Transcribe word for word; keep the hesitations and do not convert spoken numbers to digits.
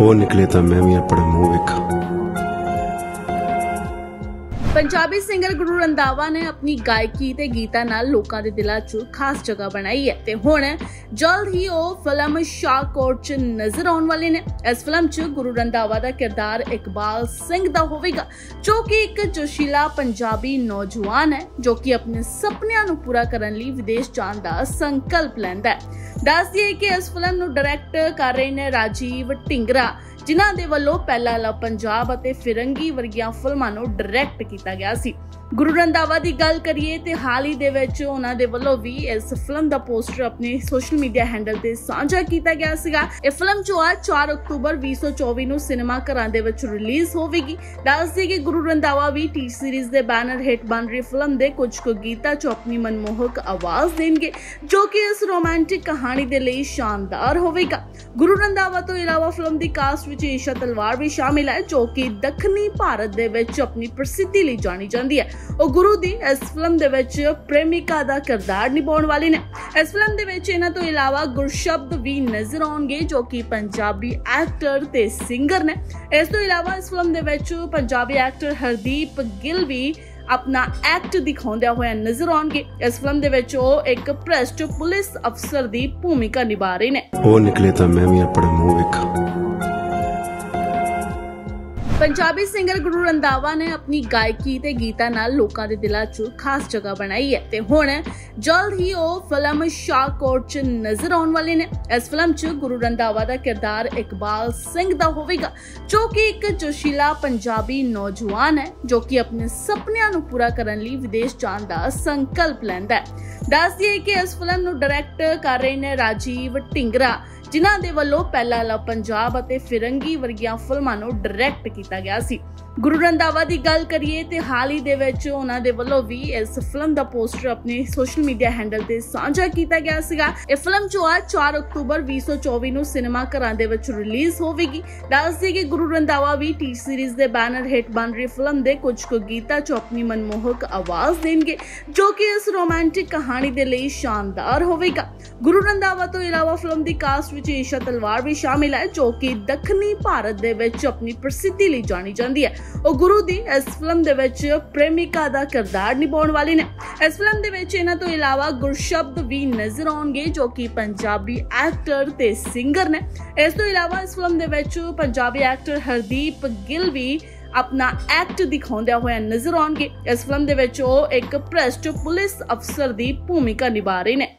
ਉਹ ਨਿਕਲੇ ਤਾਂ ਮੈਂ ਵੀ ਆਪਣਾ ਮੂੰਹ ਵੇਖਾਂ। पंजाबी सिंगर गुरु रंधावा ने अपनी गायकी ते गीतां नाल लोकां दे दिलां च खास जगह बनाई है ते हुण जल्द ही ओह फिल्म शाहकोट च नजर आउण वाले ने। इस फिल्म च गुरु रंधावा दा किरदार इकबाल सिंह दा होवेगा, जो कि एक जोशीला पंजाबी नौजवान है जो कि अपने सपनिਆਂ ਨੂੰ पूरा करन लई विदेश जाण दा संकल्प लैंदा है। दस दिए कि इस फिल्म ਨੂੰ डायरैक्ट कर रहे ने राजीव ढिंगरा, जिन्हां दे वल्लों पहला लव पंजाब अते फिरंगी वर्गियां फिल्मां ਨੂੰ डायरैक्ट ਕੀਤਾ ਗਿਆ ਸੀ। गुरु रंधावा ਦੀ ਗੱਲ ਕਰੀਏ ਤੇ ਹਾਲ ਹੀ ਦੇ ਵਿੱਚ ਉਹਨਾਂ ਦੇ ਵੱਲੋਂ ਵੀ ਇਸ ਫਿਲਮ ਦਾ ਪੋਸਟਰ ਆਪਣੇ ਸੋਸ਼ਲ ਮੀਡੀਆ ਹੈਂਡਲ ਤੇ ਸਾਂਝਾ ਕੀਤਾ ਗਿਆ ਸੀਗਾ। ਇਹ ਫਿਲਮ ਜੋ ਆ ਚਾਰ ਅਕਤੂਬਰ ਵੀਹ ਸੌ ਚੌਵੀ ਨੂੰ ਸਿਨੇਮਾ ਘਰਾਂ ਦੇ ਵਿੱਚ ਰਿਲੀਜ਼ ਹੋਵੇਗੀ। ਦੱਸਦੇ ਕਿ ਗੁਰੂ ਰੰਧਾਵਾ ਵੀ ਟੀ ਸੀਰੀਜ਼ ਦੇ ਬੈਨਰ ਹੇਠ ਬਣ ਰਹੀ ਫਿਲਮ ਦੇ ਕੁਝ ਕੁ ਗੀਤਾਂ 'ਚ ਆਪਣੀ ਮਨਮੋਹਕ ਆਵਾਜ਼ ਦੇਣਗੇ, ਜੋ ਕਿ ਇਸ ਰੋਮਾਂਟਿਕ ਕਹਾਣੀ ਦੇ ਲਈ ਸ਼ਾਨਦਾਰ ਹੋਵੇਗਾ। ਗੁਰੂ ਰੰਧਾਵਾ ਤੋਂ ਇਲਾਵਾ ਫਿਲਮ ਦੀ ਕਾਸਟ ਵਿੱਚ ਈਸ਼ਾ ਤਲਵਾਰ ਵੀ ਸ਼ਾਮਿਲ ਹੈ, ਜੋ ਕਿ ਦੱਖਣੀ ਭਾਰਤ ਦੇ ਵਿੱਚ ਆਪਣੀ ਪ੍ਰਸਿੱਧੀ ਲਈ ਜਾਣੀ ਜਾਂਦੀ ਹੈ। ਉਹ ਗੁਰੂ ਦੀ ਇਸ ਫਿਲਮ ਦੇ ਵਿੱਚ ਪ੍ਰੇਮਿਕਾ ਦਾ ਕਿਰਦਾਰ ਨਿਭਾਉਣ ਵਾਲੀ ਨੇ। ਇਸ ਫਿਲਮ ਦੇ ਵਿੱਚ ਇਹਨਾਂ ਤੋਂ ਇਲਾਵਾ ਗੁਰਸ਼ਬਦ ਵੀ ਨਜ਼ਰ ਆਉਣਗੇ, ਜੋ ਕਿ ਪੰਜਾਬੀ ਐਕਟਰ ਤੇ ਸਿੰਗਰ ਨੇ। ਇਸ ਤੋਂ ਇਲਾਵਾ ਇਸ ਫਿਲਮ ਦੇ ਵਿੱਚ ਪੰਜਾਬੀ ਐਕਟਰ ਹਰਦੀਪ ਗਿੱਲ ਵੀ ਆਪਣਾ ਐਕਟ ਦਿਖਾਉਂਦਿਆਂ ਹੋਇਆ ਨਜ਼ਰ ਆਉਣਗੇ। ਇਸ ਫਿਲਮ ਦੇ ਵਿੱਚ ਉਹ ਇੱਕ ਭ੍ਰਿਸ਼ਟ ਪੁਲਿਸ ਅਫਸਰ ਦੀ ਭੂਮਿਕਾ ਨਿਭਾ ਰਹੇ ਨੇ। ਉਹ ਨਿਕਲੇ ਤਾਂ ਮੈਂ ਵੀ ਆਪਣਾ ਮੂੰਹ ਵੇਖਾਂ। पंजाबी सिंगर गुरु रंधावा ने अपनी गायकी ते गीतां नाल लोकां दे दिलां च खास जगह बनाई है ते हुण जल्द ही ओह फिल्म शाहकोट च नजर आउण वाले ने। इस फिल्म च गुरु रंधावा दा किरदार इकबाल सिंह दा होवेगा, जो कि एक जोशीला पंजाबी नौजवान है जो कि अपने सपनिਆਂ ਨੂੰ पूरा करन लई विदेश जाण दा संकल्प लैंदा है। दस दिए कि इस फिल्म ਨੂੰ डायरैक्ट कर रहे ने राजीव ढिंगरा, जिन्हां दे वल्लों पहला लव पंजाब अते फिरंगी वर्गियां फिल्मां ਨੂੰ डायरैक्ट ਕੀਤਾ ਗਿਆ ਸੀ। ਗੁਰੂ ਰੰਧਾਵਾ ਦੀ ਗੱਲ ਕਰੀਏ ਤੇ ਹਾਲ ਹੀ ਦੇ ਵਿੱਚ ਉਹਨਾਂ ਦੇ ਵੱਲੋਂ ਵੀ ਇਸ ਫਿਲਮ ਦਾ ਪੋਸਟਰ ਆਪਣੇ ਸੋਸ਼ਲ ਮੀਡੀਆ ਹੈਂਡਲ ਤੇ ਸਾਂਝਾ ਕੀਤਾ ਗਿਆ ਸੀਗਾ। ਇਹ ਫਿਲਮ ਜੋ ਆ ਚਾਰ ਅਕਤੂਬਰ ਵੀਹ ਸੌ ਚੌਵੀ ਨੂੰ ਸਿਨੇਮਾ ਘਰਾਂ ਦੇ ਵਿੱਚ ਰਿਲੀਜ਼ ਹੋਵੇਗੀ। ਦੱਸਦੇ ਕਿ ਗੁਰੂ ਰੰਧਾਵਾ ਵੀ ਟੀ ਸੀਰੀਜ਼ ਦੇ ਬੈਨਰ ਹੇਠ ਬਣ ਰਹੀ ਫਿਲਮ ਦੇ ਕੁਝ ਕੁ ਗੀਤਾਂ 'ਚ ਆਪਣੀ ਮਨਮੋਹਕ ਆਵਾਜ਼ ਦੇਣਗੇ, ਜੋ ਕਿ ਇਸ ਰੋਮਾਂਟਿਕ ਕਹਾਣੀ ਦੇ ਲਈ ਸ਼ਾਨਦਾਰ ਹੋਵੇਗਾ। ਗੁਰੂ ਰੰਧਾਵਾ ਤੋਂ ਇਲਾਵਾ ਫਿਲਮ ਦੀ ਕਾਸਟ ਵਿੱਚ ਈਸ਼ਾ ਤਲਵਾਰ ਵੀ ਸ਼ਾਮਿਲ ਹੈ, ਜੋ ਕਿ ਦੱਖਣੀ ਭਾਰਤ ਦੇ ਵਿੱਚ ਆਪਣੀ ਪ੍ਰਸਿੱਧੀ ਲਈ ਜਾਣੀ ਜਾਂਦੀ ਹੈ। ਉਹ ਗੁਰੂ ਦੀ ਇਸ ਫਿਲਮ ਦੇ ਵਿੱਚ ਪ੍ਰੇਮਿਕਾ ਦਾ ਕਿਰਦਾਰ ਨਿਭਾਉਣ ਵਾਲੀ ਨੇ। ਇਸ ਫਿਲਮ ਦੇ ਵਿੱਚ ਇਹਨਾਂ ਤੋਂ ਇਲਾਵਾ ਗੁਰਸ਼ਬਦ ਵੀ ਨਜ਼ਰ ਆਉਣਗੇ, ਜੋ ਕਿ ਪੰਜਾਬੀ ਐਕਟਰ ਤੇ ਸਿੰਗਰ ਨੇ। ਇਸ ਤੋਂ ਇਲਾਵਾ ਇਸ ਫਿਲਮ ਦੇ ਵਿੱਚ ਪੰਜਾਬੀ ਐਕਟਰ ਹਰਦੀਪ ਗਿੱਲ ਵੀ ਆਪਣਾ ਐਕਟ ਦਿਖਾਉਂਦਿਆਂ ਹੋਇਆ ਨਜ਼ਰ ਆਉਣਗੇ। ਇਸ ਫਿਲਮ ਦੇ ਵਿੱਚ ਉਹ ਇੱਕ ਭ੍ਰਿਸ਼ਟ ਪੁਲਿਸ ਅਫਸਰ ਦੀ ਭੂਮਿਕਾ ਨਿਭਾ ਰਹੇ ਨੇ।